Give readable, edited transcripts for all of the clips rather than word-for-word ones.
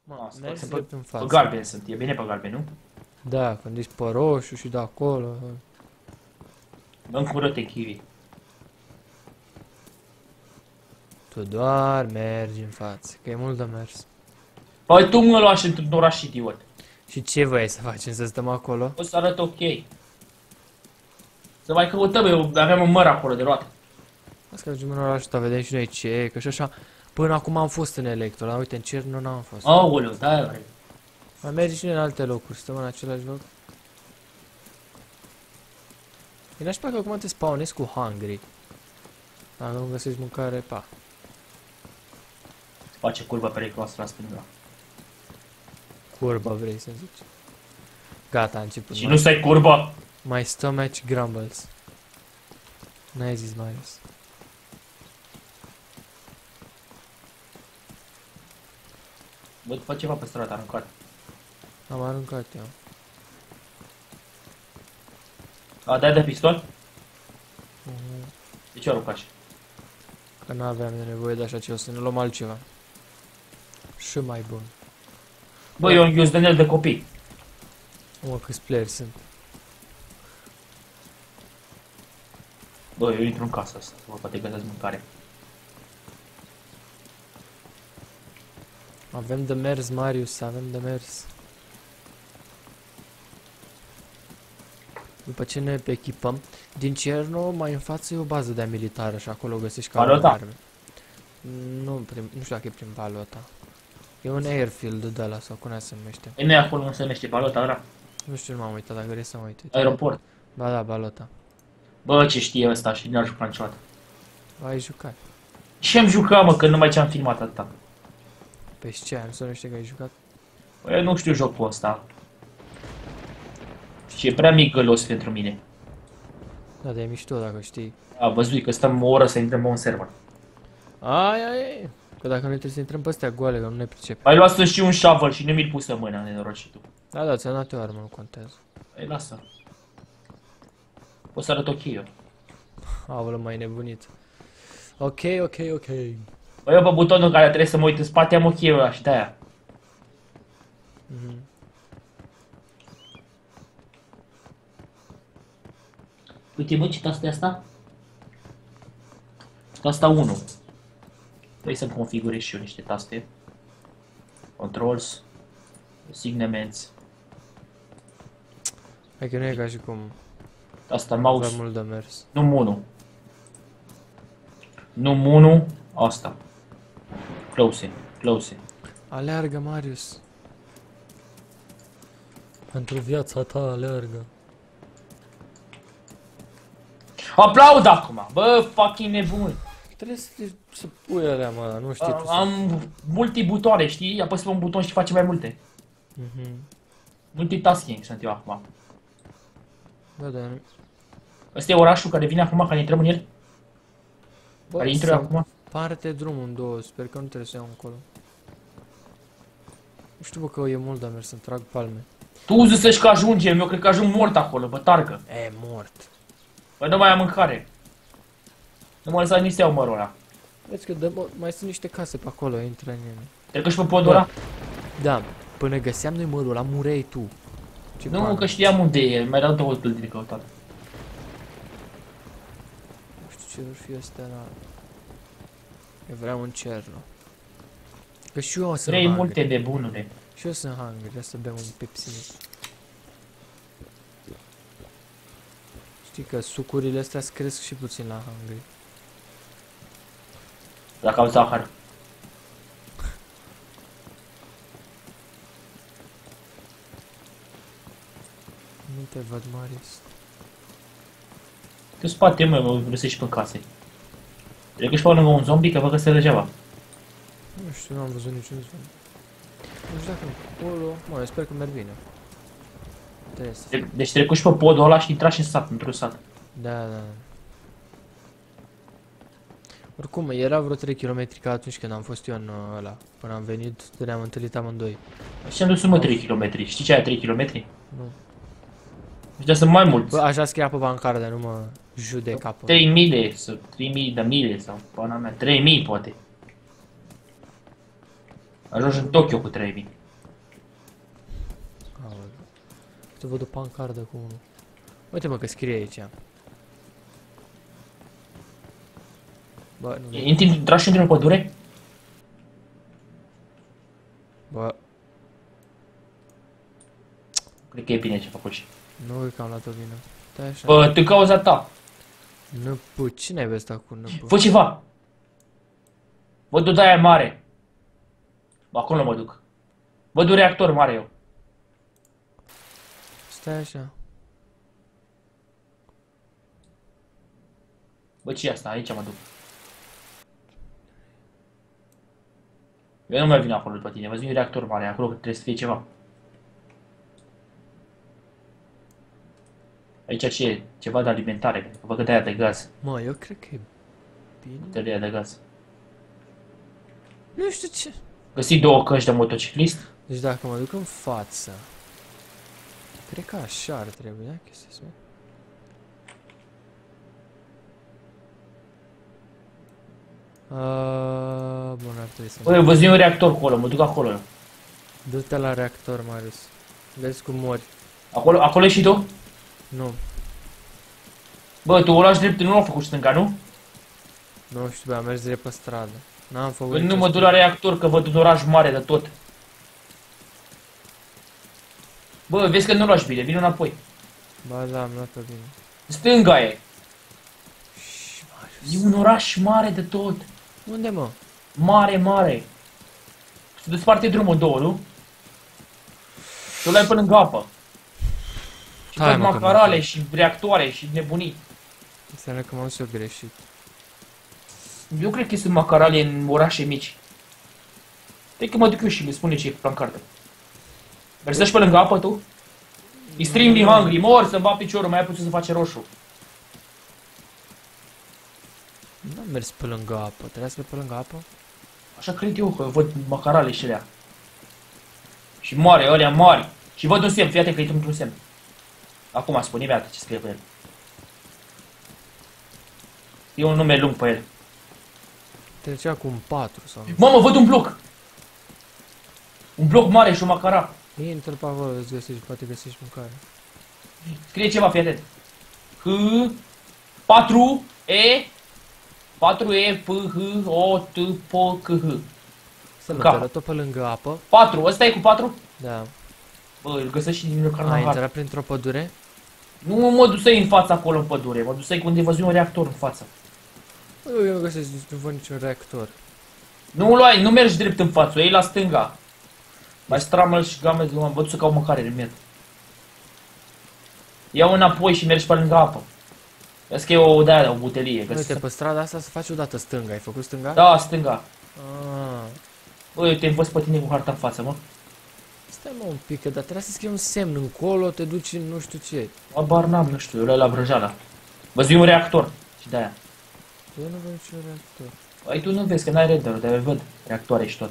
Mă, mergi pe, drept în față. pe galben sunt, e bine pe galben, nu? Da, când ești pe roșu și de acolo. Încură-te, Kiwi. Tu doar mergi în față, că e mult de mers. Păi tu mă lași într-un oraș idiot. Și ce vrei să facem, să stăm acolo? O să arăt ok. Să mai căutăm, avem un măr acolo de luat. Hai să mergem în orașul ăsta, vedem și noi ce e, că și așa. Până acum am fost în Electro, dar uite, în Cernu n-am fost. Aoleu, da, vrei. Mai mergi și noi în alte locuri, stăm în același loc. E nașpa că acum te spawnezi cu hungry. Dacă nu găsești mâncare, pa. Face curba periculoasă la stânga. Curba vrei să zici. Gata, a început. Și nu stai curba. My stomach grumbles. N-ai zis, Marius. Bă, fă ceva pe stradă, aruncat. Am aruncat eu. A, dai de pistol? Mhm. De ce aruncași? Că n-aveam de nevoie de așa ceva, să ne luăm altceva. Și mai bun. Bă, eu sunt de de copii. Mă, câți playeri sunt. Bă, eu intru în casa asta, să vă poate găsesc mâncare. Avem de mers, Marius, avem de mers. După ce ne echipăm, din Cerno mai în față e o bază de militară și acolo găsești Balota? arme. Nu știu dacă e prin Balota. E un airfield de ăla sau cum se numește. E noi acolo nu se numește Balota ăla? Nu știu, nu m-am uitat, dacă vrei să mă uit. Aeroport. Ba da, Balota. Bă, ce știe ăsta și n-a jucat niciodată. Ai jucat. Și am jucat, mă, că numai ce am filmat atâta. Pe ce? Nu se numește că ai jucat? Bă, eu nu știu jocul ăsta. Și e prea mic gălos pentru mine. Da, de e mișto dacă știi. A văzut că stăm o oră să intrăm pe un server. Ai. Că dacă noi trebuie să intrăm pe astea goale, că nu ne pricepem. Mai luat și un shovel și nu mi-l pus în mână, nenorocitul. Da, da, ți-am dat eu armă, nu contează. Ei, lasă. O să arăt ok eu. Aolă, mai nebunit. Ok. Bă, eu pe butonul care trebuie să mă uit în spate am ok-ul ăla și de-aia. Mhm. Uite, mă, ce tastă e asta? Tasta 1. Trebuie să-mi configurez și eu niște taste. Controls. Signements. Hai că nu e ca și cum Asta avea mouse. mult de mers. Nu 1. Nu 1. Asta. Close. Aleargă, Marius. Pentru viața ta, aleargă. Aplaud acum! Bă, fucking nebun! Trebuie să pui alea, mă, nu știi tu să... Am multi-butoane, știi? Apăs pe un buton și face mai multe. Mhm. Multitasking sunt eu acum. Da, da. Ăsta e orașul care vine acum, care intrăm în el? Bă, Care intră acum? parte drumul în două, sper că nu trebuie să iau încolo. Nu știu, bă, că e mult de mers, să-mi trag palme. Tu zici că ajungem, eu cred că ajung mort acolo, bă, targă. E, mort. Bă, nu mai am mâncare. Nu mă lăsa nici să iau mărul ăla. Vezi că mai sunt niște case pe acolo, intră în ele. Trec și pe podul ăla? Da, până găseam noi mărul ăla, mureai tu. Ce Nu, pană. că știam unde e, mai dau două tâltiri căutat. Nu știu ce vor fi astea la... Eu vreau un cerno. Că și eu sunt Vrei hungry. multe de bunule. Și eu sunt hungry, vreau să bem un Pepsi. Știi că sucurile astea îți cresc și puțin la hungry. Dacă au zahăr. Nu te văd, Marius. În spate, mă găsești pe case. Trec și pe lângă un zombie, că vă găsesc degeaba. Nu știu, nu am văzut niciun zvon. Nu știu dacă acolo... Mă, eu sper că merg bine. Trebuie să... Deci trecu și pe podul ăla și intra și în sat, într-un sat. Da. Oricum, era vreo 3 km ca atunci când am fost eu în ăla. Până am venit, ne-am întâlnit amândoi. Și am dus mă 3 km. Știi ce aia 3 km? Nu. Deci sunt mai mulți. Bă, așa scria pe bancară, dar nu mă judeca pe... 3000 de, sau 3000 de mile sau pana mea, 3000 poate. Ajungi în Tokyo cu 3000. Aoleu. Să văd o pancardă cu unul. Uite mă că scrie aici. Bă, nu. Intri, tragi într-o pădure? Bă, Cred că e bine ce a făcut și. nu cred că am luat-o bine. Stai așa. Bă, te cauza ta. Năpu, cine ai văzut cu năpu? Fă ceva. Văd o de-aia mare. Bă, acolo mă duc. Văd un reactor mare eu. Stai așa. Bă, ce e asta? Aici mă duc. Eu nu mai vin acolo după tine. Văd un reactor mare. Acolo trebuie să fie ceva. Aici ce e? Ceva de alimentare. Văd că de-aia de gaz. Mă, eu cred că e bine. Tăria de gaz. Nu știu ce. Găsi două căști de motociclist. Deci dacă mă duc în față, cred că așa ar trebui, da? Chestia asta. Bun, ar trebui să... Bă, eu văd un reactor acolo. Mă duc acolo eu. Du-te la reactor, Marius. Vezi cum mori. Acolo e și tu? Nu, Bă, tu o lași drept, nu l-a făcut stânga, nu? nu știu, bă, am mers direct pe stradă. N-am făcut Bă, nu nicio mă duc la reactor, că văd un oraș mare de tot. Bă, vezi că nu lași bine, vine înapoi. Ba da, am luat-o bine. Stânga e. Șș, Marius. E un oraș mare de tot. Unde, mă? Mare, mare. Se desparte drumul în două, nu? Și o lai până lângă apă. Și Hai, fac mă, că macarale mă- și reactoare și nebunii. Înseamnă că m-am dus eu greșit. Eu cred că sunt macarale în orașe mici. Stai că mă duc eu și le spune ce e pe carte. Mergi să-și pe lângă apă tu? Extremely hungry, mor să-mi bat piciorul, mai ai puțin să face roșu. N-am mers pe lângă apă, trebuia să merg pe lângă apă? Așa cred eu, că văd macarale și alea. Și mare, ălea mari. Și văd un semn, fii atent că e într-un semn. Acum spune mi ce scrie pe el. E un nume lung pe el. Trecea cu un 4 sau... Mamă, văd un bloc! Un bloc mare și o macara. Intră pe acolo, îți găsești, poate găsești mâncare. Scrie ceva, fii atent. H 4 E 4 E P H O T P C H. Să mă, Cap. te arăt-o pe lângă apă. 4, ăsta e cu 4? Da. Bă, îl găsesc și din Ai carnaval. intrat printr-o pădure? Nu mă dusei în fața acolo în pădure, mă dusei unde văzui un reactor în față. Eu nu găsesc, nu văd niciun reactor. Nu luai, nu mergi drept în față, ei la stânga. Mai stramă și game, am văzut să caut mâncare de miet. Iau înapoi și mergi pe lângă apă. Vezi că e o de-aia, o butelie. Uite, pe strada asta să faci odată stânga. Ai făcut stânga? Da, stânga. Ah. Bă, eu te învăț pe tine cu harta în față, mă. Stai mă un pic, că dar trebuie să scrii un semn încolo, te duci în nu știu ce. Abar n-am, nu știu, eu le la Brăjala. Văzui un reactor și de-aia. Eu nu văd niciun reactor. Ai tu nu vezi că n-ai render, dar văd reactoare și tot.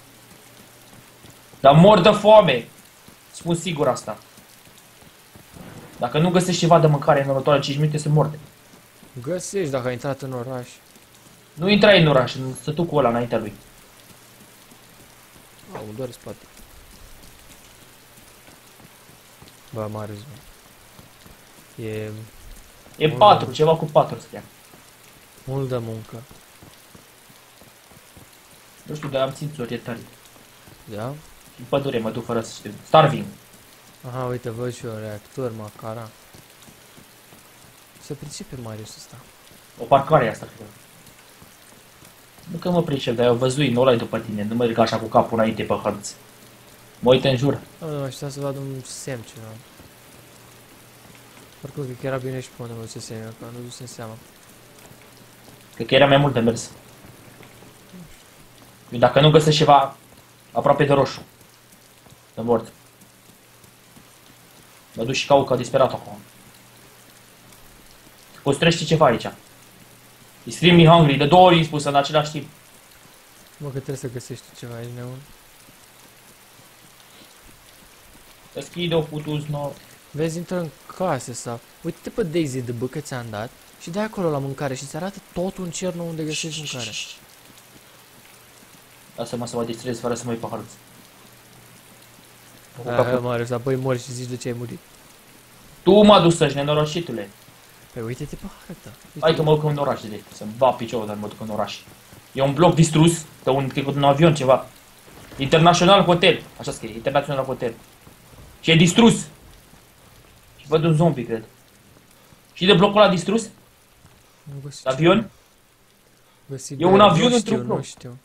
Dar mor de foame. Spun sigur asta. Dacă nu găsești ceva de mâncare în următoarele 5 minute, sunt morte. Găsești dacă ai intrat în oraș. Nu intrai în oraș, în sătucul ăla înaintea lui. Au, doar spate. Bă, Marius, bă. E 4, ceva cu 4 scria. Mult de muncă. Nu știu, dar am simț orientări. Da? În pădure mă duc fără să știu. Starving. Aha, uite, văd și eu reactor, macara. Se pricepe Marius ăsta. O parcare e asta, cred. Nu că mă pricep, dar eu văzui, nu ăla după tine. Nu merg așa cu capul înainte pe hărți. Mă uit în jur. Nu, așteptam să vad un semn ceva. Oricum, cred că era bine și pe unde mă duce semnul, că nu dusem seama. Cred că era mai mult de mers. Eu dacă nu găsesc ceva aproape de roșu, de mort. Mă duc și caut ca disperat acum. Construiește ceva aici. Extremely hungry, de 2 ori spus în același timp. Mă, că trebuie să găsești ceva aici, neun. Deschide-o, putu snor. Vezi, intră în case sau... Uite pe Daisy de bă că ți-am dat și dai acolo la mâncare și ți arată tot un cer nou unde găsești mâncare. Lasă-mă să mă distrez fără să mă iei pe hărț. Marius, apoi mori și zici de ce ai murit. Tu m-a dus să-și nenorocitule. Păi uite-te pe hartă. Hai că mă duc în oraș de să-mi bat piciorul, dar mă duc în oraș. E un bloc distrus, cred că un avion ceva. International Hotel, așa scrie, International Hotel. Și e distrus. Și văd un zombie, cred. Și de blocul ăla distrus? Avion? E un avion într-un bloc. Nu știu.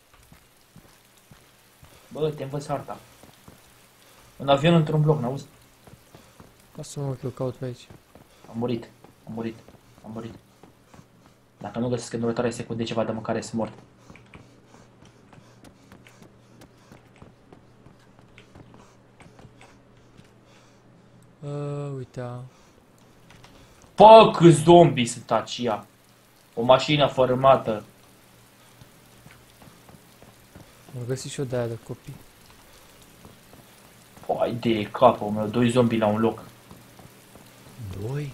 Bă, te învăț harta. Un avion într-un bloc, n-auzi? Lasă-mă că eu caut pe aici. Am murit, am murit, am murit. Dacă nu găsesc în următoarele secunde ceva de mâncare, sunt mort. Uite. Pă, câți zombii sunt aceia. O mașină fărâmată. Am găsit și eu de-aia de copii. Păi de capul meu, 2 zombii la un loc. 2?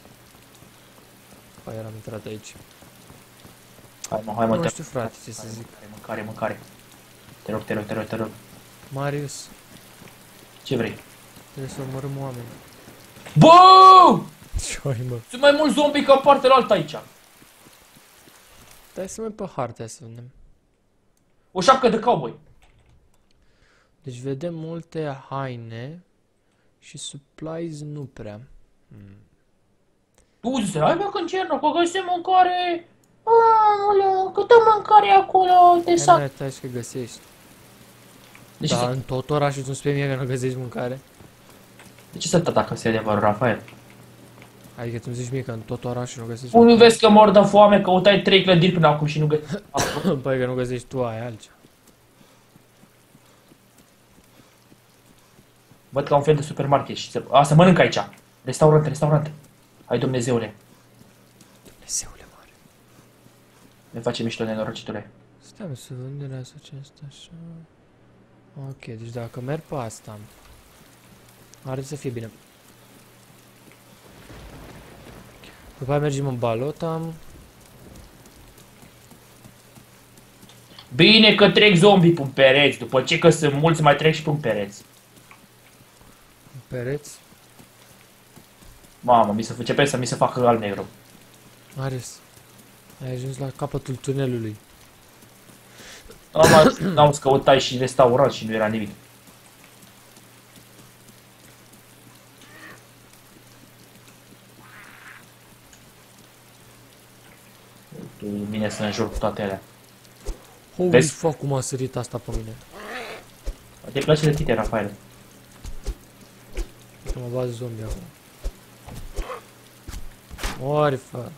Păi eram intrat aici. Hai mă, Nu știu frate ce să zic. Mâncare. Te rog. Marius, Ce vrei? trebuie să omorâm oameni. Bă! Ce ai, mă? Sunt mai mulți zombii ca partea altă aici. Stai să mai pe hartea să vedem. O șapcă de cowboy. Deci vedem multe haine și supplies nu prea. Tu zice, hai mă că încernă, că găsim mâncare. Aoleu, câtă mâncare acolo de Hai sac. mai atai că găsești. De Da, în tot orașul tu spui mie că nu găsești mâncare. ce să atacă să e adevărul, Rafael? Adică tu îmi zici mie că în tot orașul nu găsești Nu vezi că mor de foame, căutai 3 clădiri până acum și nu găsești. Păi că nu găsești tu, ai altceva. Văd ca un fel de supermarket și să mănânc aici. Restaurant. Hai Dumnezeule. Dumnezeule mare. Ne face mișto nenorocitule. Stai să vând de asta așa. Ok, deci dacă merg pe asta, are să fie bine. După aia mergem în balota. Bine că trec zombii pe pereți, după ce că sunt mulți mai trec și pe pereți. Pereți. Mamă, începe să mi se facă alb-negru. Marius, ai ajuns la capătul tunelului. N-auzi căutai și restaurant și nu era nimic. Vine să înjur cu toate alea. Holy Vezi? fuck, cum a sărit asta pe mine. Te place de tine, Rafael. Că mă bat zombie acum. Mori, fă.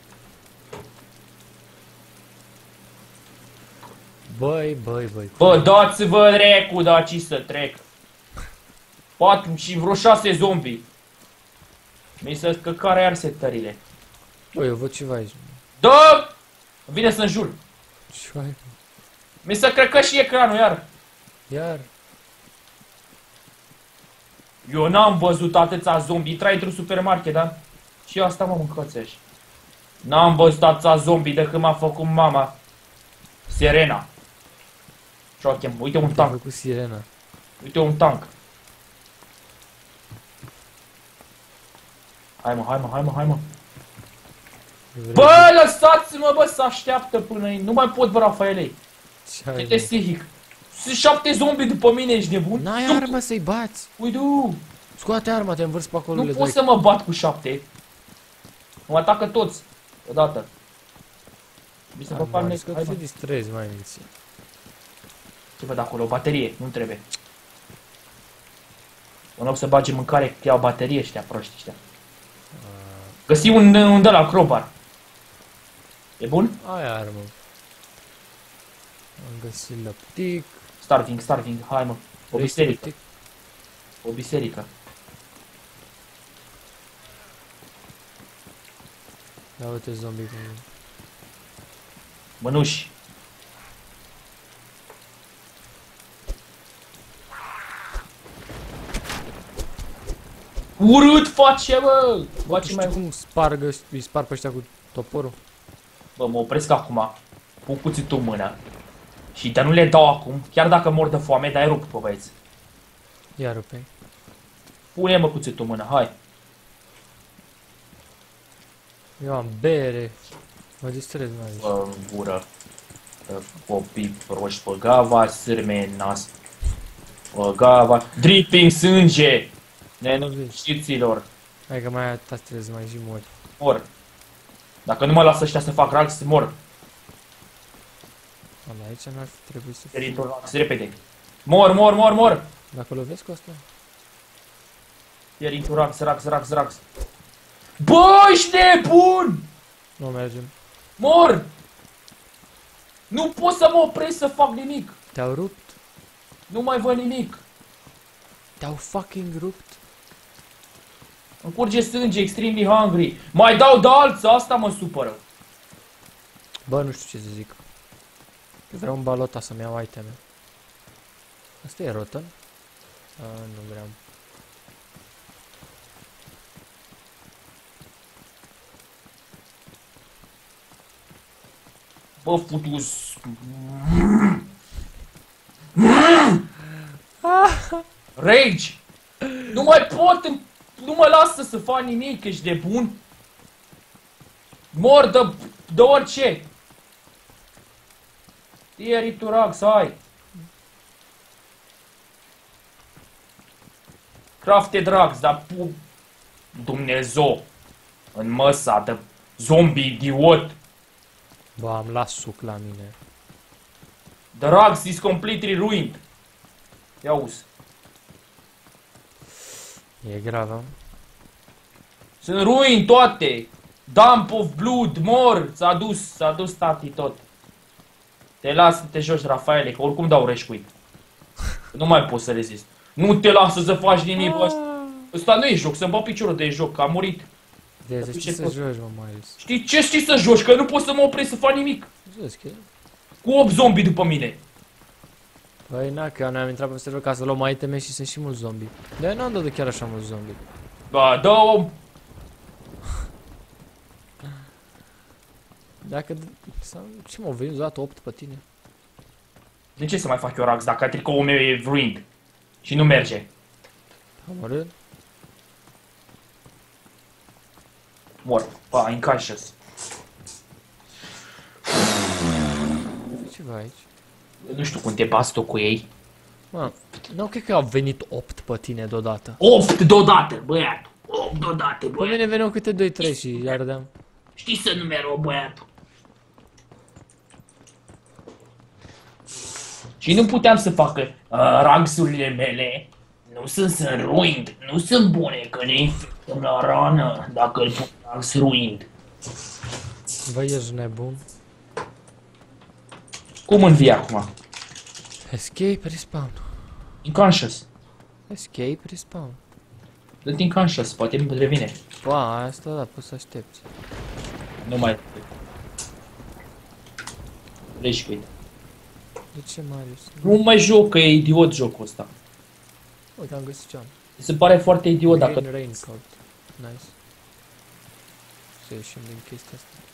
Băi. Bă, dați-vă drecu, daci să trec. 4 și vreo 6 zombii. Mi se căcare iar setările. Băi, eu văd ceva aici. Dă! Vine să înjur. Ce ai? Mi se căcă și ecranul iar. Iar? Eu n-am văzut atâția zombii. Intrai într-un supermarket, da? Și asta mă mâncați așa. N-am văzut atâția zombii de când m-a făcut mama. Serena. Și-o chem. Uite un tank. Cu sirena. Uite un tank. Hai mă. Bă, lăsați-mă, bă, să așteaptă până... Nu mai pot, bă, Rafaelei. Ce ai, Ce te stihic. Sunt 7 zombii după mine, ești nebun? N-ai Nu- armă să-i bați. Uite, Scoate arma, te învârți pe acolo. nu pot să mă bat cu 7. Mă atacă toți. Odată. Mi se fac palme. Hai să te distrezi, mai minți. Ce văd acolo? O baterie. Nu trebuie. În loc să bage mâncare, iau baterie ăștia, proști ăștia. Găsi un de la crowbar. E bun? Ai armă. Am găsit lăptic. Starving. Hai, mă. O biserică. O biserică. Ia uite zombie cum e. Mănuși. Urât face, bă! Bă, ce Știi mai... cum îi spar pe ăștia cu toporul? Bă, mă opresc acum. Pun cuțitul în mână. Și dar nu le dau acum, chiar dacă mor de foame, dar ai rupt pe băieți. Ia rupe. Pune-mă cuțitul în mână, hai. Eu am bere. Mă distrez, mai zici. Bă, în gură. Copii proști pe gava, sârme în nas. Pe gava. Dripping sânge! Nenorociților. Hai că mai tastrez, mai și mori. Mor. Dacă nu mă lasă ăștia să fac rags, mor. Ala, aici n-ar fi trebuit să fie. Teritoriul rags, repede. Mor, mor, mor, mor! Dacă lovesc cu asta? Teritoriul rags, rags, rags, rags. Bă, ești nebun! Nu mergem. Mor! Nu pot să mă opresc să fac nimic. Te-au rupt? Nu mai văd nimic. Te-au fucking rupt? Îmi curge sânge, extremely hungry. Mai dau de alță, asta mă supără. Bă, nu știu ce să zic. Eu vreau un balota să-mi iau iteme. Asta e rotă? Nu vreau. Bă, futus. Rage! Nu mai pot, nu mă lasă să fac nimic, ești de bun? Mor de orice! Tieri tu rags, hai! Crafted rags, dar Dumnezeu! În măsa de zombie idiot! Bă, am las suc la mine. The rags is completely ruined! Ia uzi. E grav, am? Sunt ruin toate! Dump of blood, mor! S-a dus tati tot. Te las să te joci, Rafaele, că oricum dau reșcuit. Nu mai pot să rezist. Nu te lasă să faci nimic, bă. Ăsta nu e joc, să-mi bag piciorul de joc, că a murit. De să știi să joci, mă, Marius. Știi ce știi să joci? Că nu pot să mă opresc să fac nimic. Joci, că... Cu 8 zombie după mine. Băi, na, că eu n-am intrat pe server ca să luăm iteme și sunt și mulți zombie. Dar eu n-am dat de chiar așa mulți zombie. Ba, dă-o. Dacă... Sau... Ce mă, veni odată 8 pe tine? De ce să mai fac eu rax dacă tricoul meu e ruined? Și nu merge. Amărât? Mor. Ba, unconscious. Ce ceva aici? Nu știu cum te bați tu cu ei. Mă, nu cred că au venit 8 pe tine deodată. 8 deodată, băiatul. 8 deodată, Pe băiatul. mine veneau câte 2-3 și ardeam. Știi să numero, băiatul. Și nu puteam să facă ragsurile mele. Nu sunt ruined, nu sunt bune, că ne infectăm la rană dacă îl pun rags ruined. Băi, ești nebun. Cum învii acum? Escape, respawn. Unconscious. Escape, respawn. Dă-te unconscious, poate îmi revine. Bă, asta da, poți să aștepți. Nu mai... Rage quit. De ce, Marius? Nu mai joc, că e idiot jocul ăsta. Uite, am găsit ce-am. Mi se pare foarte idiot dacă... Green Raincoat. Nice. Să ieșim din chestia asta.